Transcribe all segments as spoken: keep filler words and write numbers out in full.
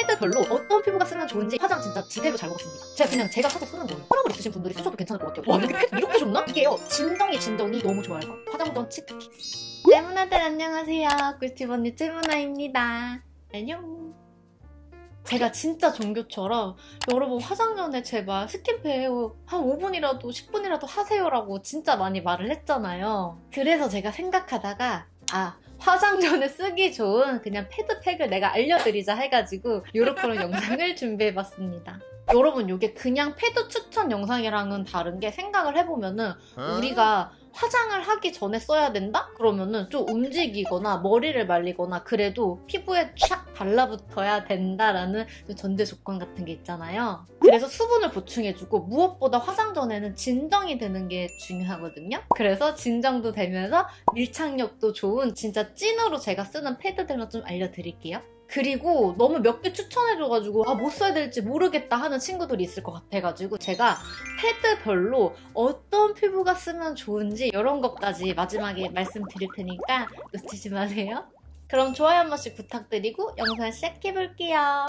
패드별로 어떤 피부가 쓰면 좋은지 화장 진짜 지대로 잘 먹었습니다. 제가 그냥 제가 사서 쓰는 거예요. 트러블 있으신 분들이 쓰셔도 괜찮을 것 같아요. 와, 근데 패드 이렇게 좋나? 이게요, 진정이 진정이 너무 좋아요. 화장 전 치트키. 떼문아들 안녕하세요. 꿀팁 언니 떼문아입니다. 안녕. 제가 진짜 종교처럼 여러분 화장 전에 제발 스킨케어 한 오 분이라도 십 분이라도 하세요라고 진짜 많이 말을 했잖아요. 그래서 제가 생각하다가 아, 화장 전에 쓰기 좋은 그냥 패드팩을 내가 알려드리자 해가지고 요렇게 영상을 준비해봤습니다. 여러분, 이게 그냥 패드 추천 영상이랑은 다른 게, 생각을 해보면은 우리가 화장을 하기 전에 써야 된다? 그러면은 좀 움직이거나 머리를 말리거나 그래도 피부에 촥 달라붙어야 된다라는 전제 조건 같은 게 있잖아요. 그래서 수분을 보충해주고 무엇보다 화장 전에는 진정이 되는 게 중요하거든요. 그래서 진정도 되면서 밀착력도 좋은 진짜 찐으로 제가 쓰는 패드들만 좀 알려드릴게요. 그리고 너무 몇 개 추천해줘가지고 아, 못 써야 될지 모르겠다 하는 친구들이 있을 것 같아가지고 제가 패드별로 어떤 피부가 쓰면 좋은지 이런 것까지 마지막에 말씀드릴 테니까 놓치지 마세요. 그럼 좋아요 한 번씩 부탁드리고 영상 시작해볼게요.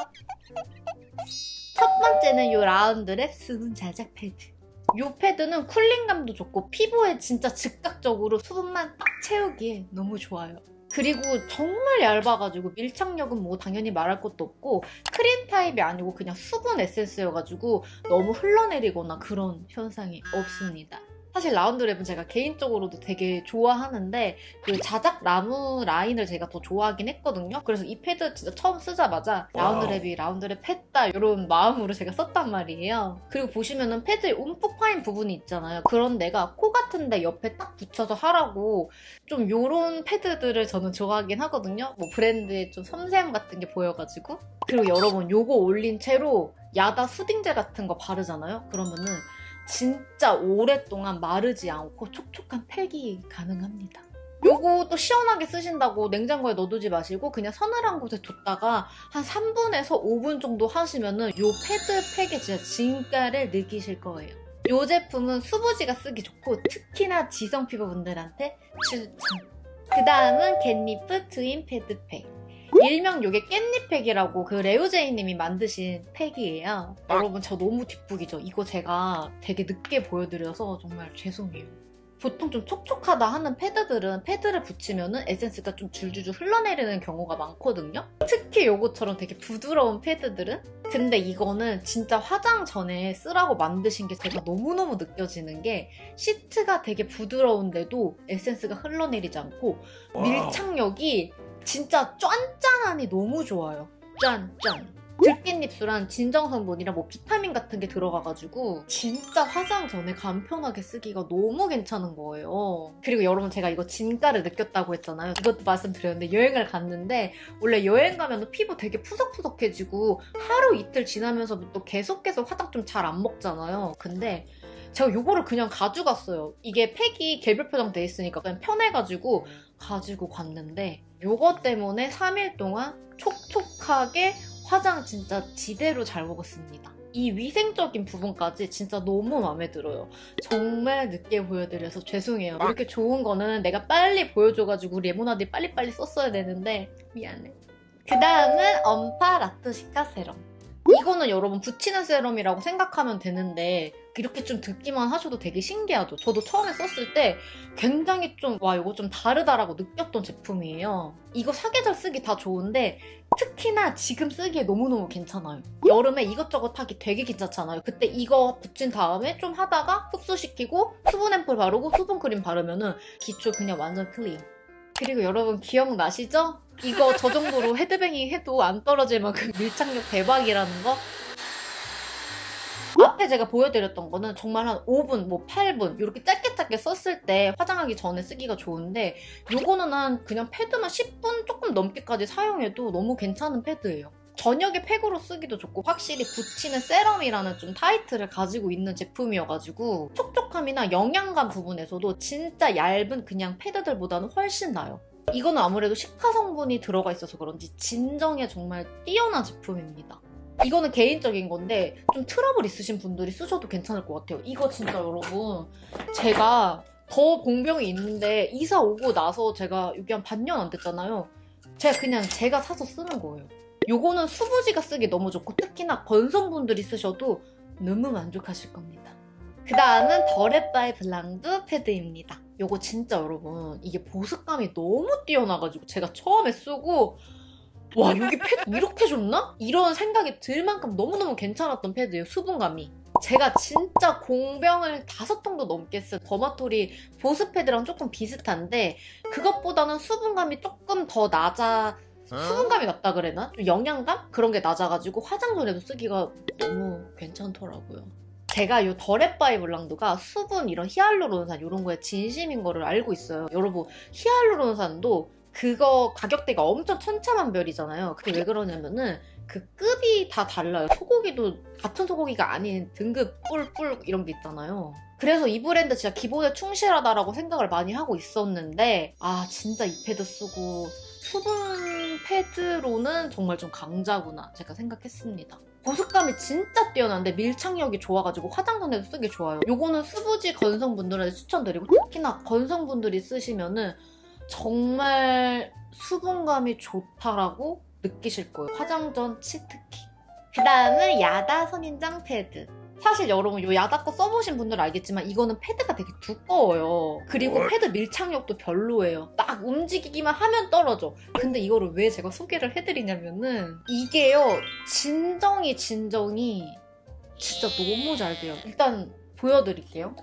첫 번째는 이 라운드랩 수분 자작 패드. 이 패드는 쿨링감도 좋고 피부에 진짜 즉각적으로 수분만 딱 채우기에 너무 좋아요. 그리고 정말 얇아가지고 밀착력은 뭐 당연히 말할 것도 없고 크림 타입이 아니고 그냥 수분 에센스여가지고 너무 흘러내리거나 그런 현상이 없습니다. 사실 라운드랩은 제가 개인적으로도 되게 좋아하는데 그 자작 나무 라인을 제가 더 좋아하긴 했거든요. 그래서 이 패드 진짜 처음 쓰자마자 라운드랩이 라운드랩 했다 이런 마음으로 제가 썼단 말이에요. 그리고 보시면은 패드에 움푹 파인 부분이 있잖아요. 그런 데가 코 같은데 옆에 딱 붙여서 하라고 좀 요런 패드들을 저는 좋아하긴 하거든요. 뭐 브랜드의 좀 섬세함 같은 게 보여가지고. 그리고 여러분, 요거 올린 채로 야다 수딩젤 같은 거 바르잖아요. 그러면은 진짜 오랫동안 마르지 않고 촉촉한 팩이 가능합니다. 요거 또 시원하게 쓰신다고 냉장고에 넣어두지 마시고 그냥 서늘한 곳에 뒀다가 한 삼 분에서 오 분 정도 하시면은 요 패드팩에 진짜 진가를 느끼실 거예요. 요 제품은 수부지가 쓰기 좋고 특히나 지성 피부분들한테 추천! 그 다음은 겟리프 트윈 패드팩. 일명 요게 깻잎팩이라고 그 레오제이님이 만드신 팩이에요. 여러분, 저 너무 뒷북이죠? 이거 제가 되게 늦게 보여드려서 정말 죄송해요. 보통 좀 촉촉하다 하는 패드들은 패드를 붙이면은 에센스가 좀 줄줄줄 흘러내리는 경우가 많거든요. 특히 요거처럼 되게 부드러운 패드들은. 근데 이거는 진짜 화장 전에 쓰라고 만드신 게 제가 너무너무 느껴지는 게 시트가 되게 부드러운데도 에센스가 흘러내리지 않고 밀착력이 진짜 쫀짠하니 너무 좋아요. 짠짠. 들깻잎수란 진정 성분이랑 뭐 비타민 같은 게 들어가가지고 진짜 화장 전에 간편하게 쓰기가 너무 괜찮은 거예요. 그리고 여러분, 제가 이거 진가를 느꼈다고 했잖아요. 이것도 말씀드렸는데 여행을 갔는데 원래 여행 가면 피부 되게 푸석푸석해지고 하루 이틀 지나면서부터 계속 계속 화장 좀 잘 안 먹잖아요. 근데 제가 요거를 그냥 가져갔어요. 이게 팩이 개별 포장돼 있으니까 그냥 편해가지고 가지고 갔는데 요거 때문에 삼 일 동안 촉촉하게 화장 진짜 지대로 잘 먹었습니다. 이 위생적인 부분까지 진짜 너무 마음에 들어요. 정말 늦게 보여드려서 죄송해요. 이렇게 좋은 거는 내가 빨리 보여줘가지고 레모나드 빨리빨리 썼어야 되는데 미안해. 그 다음은 엄파 라투시카 세럼. 이거는 여러분 붙이는 세럼이라고 생각하면 되는데 이렇게 좀 듣기만 하셔도 되게 신기하죠. 저도 처음에 썼을 때 굉장히 좀 와, 이거 좀 다르다라고 느꼈던 제품이에요. 이거 사계절 쓰기 다 좋은데 특히나 지금 쓰기에 너무너무 괜찮아요. 여름에 이것저것 하기 되게 괜찮잖아요. 그때 이거 붙인 다음에 좀 하다가 흡수시키고 수분 앰플 바르고 수분 크림 바르면은 기초 그냥 완전 클리어. 그리고 여러분 기억나시죠? 이거 저 정도로 헤드뱅잉 해도 안 떨어질 만큼 밀착력 대박이라는 거? 앞에 제가 보여드렸던 거는 정말 한 오 분, 뭐 팔 분 이렇게 짧게 짧게 썼을 때 화장하기 전에 쓰기가 좋은데 요거는 한 그냥 패드만 십 분 조금 넘게까지 사용해도 너무 괜찮은 패드예요. 저녁에 팩으로 쓰기도 좋고 확실히 붙이는 세럼이라는 좀 타이틀을 가지고 있는 제품이어가지고 촉촉함이나 영양감 부분에서도 진짜 얇은 그냥 패드들보다는 훨씬 나아요. 이거는 아무래도 시카 성분이 들어가 있어서 그런지 진정에 정말 뛰어난 제품입니다. 이거는 개인적인 건데 좀 트러블 있으신 분들이 쓰셔도 괜찮을 것 같아요. 이거 진짜 여러분, 제가 더 공병이 있는데 이사 오고 나서 제가 여기 한 반년 안 됐잖아요. 제가 그냥 제가 사서 쓰는 거예요. 요거는 수부지가 쓰기 너무 좋고 특히나 건성분들이 쓰셔도 너무 만족하실 겁니다. 그 다음은 더레바이 블랑드 패드입니다. 요거 진짜 여러분 이게 보습감이 너무 뛰어나가지고 제가 처음에 쓰고 와 여기 패드 이렇게 좋나? 이런 생각이 들 만큼 너무너무 괜찮았던 패드예요. 수분감이. 제가 진짜 공병을 다섯 통도 넘게 쓴 더마토리 보습 패드랑 조금 비슷한데 그것보다는 수분감이 조금 더 낮아. 수분감이 낮다 그래나? 좀 영양감? 그런 게 낮아가지고 화장 전에도 쓰기가 너무 괜찮더라고요. 제가 이 더레바이 블랑드가 수분 이런 히알루론산 이런 거에 진심인 거를 알고 있어요. 여러분 히알루론산도 그거 가격대가 엄청 천차만별이잖아요. 그게 왜 그러냐면은 그 급이 다 달라요. 소고기도 같은 소고기가 아닌 등급 뿔뿔 이런 게 있잖아요. 그래서 이 브랜드 진짜 기본에 충실하다라고 생각을 많이 하고 있었는데 아 진짜 이 패드 쓰고 수분 패드로는 정말 좀 강자구나 제가 생각했습니다. 보습감이 진짜 뛰어난데 밀착력이 좋아가지고 화장전에도 쓰기 좋아요. 요거는 수부지 건성분들한테 추천드리고 특히나 건성분들이 쓰시면은 정말 수분감이 좋다라고 느끼실 거예요. 화장전 치 특히. 그 다음은 야다 선인장 패드. 사실 여러분 요 야다 거 써보신 분들은 알겠지만 이거는 패드가 되게 두꺼워요. 그리고 패드 밀착력도 별로예요. 딱 움직이기만 하면 떨어져. 근데 이거를 왜 제가 소개를 해드리냐면은 이게요 진정이 진정이 진짜 너무 잘 돼요. 일단 보여드릴게요.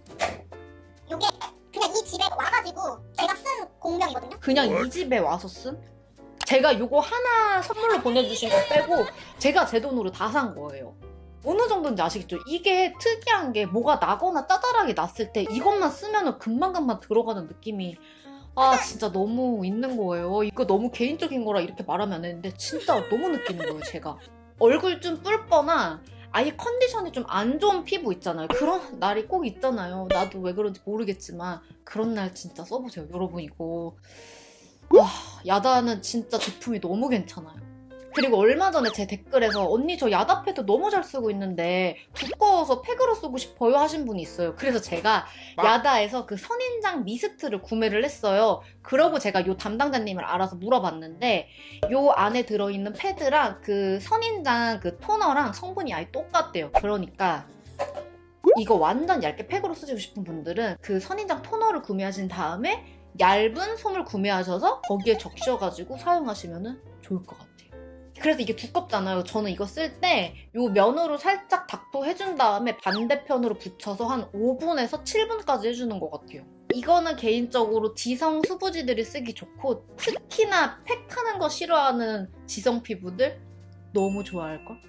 요게 그냥 이 집에 와가지고 제가 쓴 공명이거든요. 그냥 이 집에 와서 쓴? 제가 요거 하나 선물로 보내주신 거 빼고 제가 제 돈으로 다 산 거예요. 어느 정도인지 아시겠죠? 이게 특이한 게 뭐가 나거나 짜잘하게 났을 때 이것만 쓰면은 금방금방 들어가는 느낌이 아 진짜 너무 있는 거예요. 이거 너무 개인적인 거라 이렇게 말하면 안 되는데 진짜 너무 느끼는 거예요 제가. 얼굴 좀 뿔거나 아예 컨디션이 좀 안 좋은 피부 있잖아요. 그런 날이 꼭 있잖아요. 나도 왜 그런지 모르겠지만 그런 날 진짜 써보세요. 여러분 이거 와 야다는 진짜 제품이 너무 괜찮아요. 그리고 얼마 전에 제 댓글에서 언니 저 야다 패드 너무 잘 쓰고 있는데 두꺼워서 팩으로 쓰고 싶어요 하신 분이 있어요. 그래서 제가 야다에서 그 선인장 미스트를 구매를 했어요. 그러고 제가 요 담당자님을 알아서 물어봤는데 요 안에 들어있는 패드랑 그 선인장 그 토너랑 성분이 아예 똑같대요. 그러니까 이거 완전 얇게 팩으로 쓰시고 싶은 분들은 그 선인장 토너를 구매하신 다음에 얇은 솜을 구매하셔서 거기에 적셔가지고 사용하시면 좋을 것 같아요. 그래서 이게 두껍잖아요. 저는 이거 쓸 때 이 면으로 살짝 닥터해준 다음에 반대편으로 붙여서 한 오 분에서 칠 분까지 해주는 것 같아요. 이거는 개인적으로 지성 수부지들이 쓰기 좋고 특히나 팩하는 거 싫어하는 지성 피부들 너무 좋아할걸?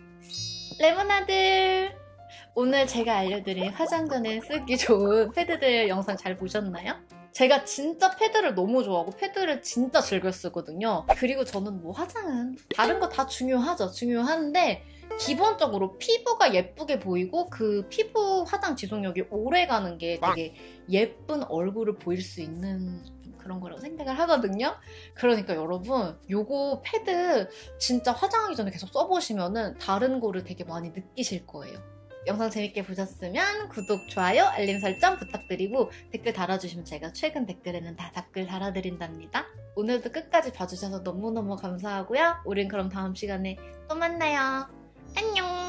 레모나들! 오늘 제가 알려드린 화장전에 쓰기 좋은 패드들 영상 잘 보셨나요? 제가 진짜 패드를 너무 좋아하고 패드를 진짜 즐겨 쓰거든요. 그리고 저는 뭐 화장은 다른 거 다 중요하죠. 중요한데 기본적으로 피부가 예쁘게 보이고 그 피부 화장 지속력이 오래 가는 게 되게 예쁜 얼굴을 보일 수 있는 그런 거라고 생각을 하거든요. 그러니까 여러분 요거 패드 진짜 화장하기 전에 계속 써보시면은 다른 거를 되게 많이 느끼실 거예요. 영상 재밌게 보셨으면 구독, 좋아요, 알림 설정 부탁드리고 댓글 달아주시면 제가 최근 댓글에는 다 답글 달아드린답니다. 오늘도 끝까지 봐주셔서 너무너무 감사하고요. 우린 그럼 다음 시간에 또 만나요. 안녕!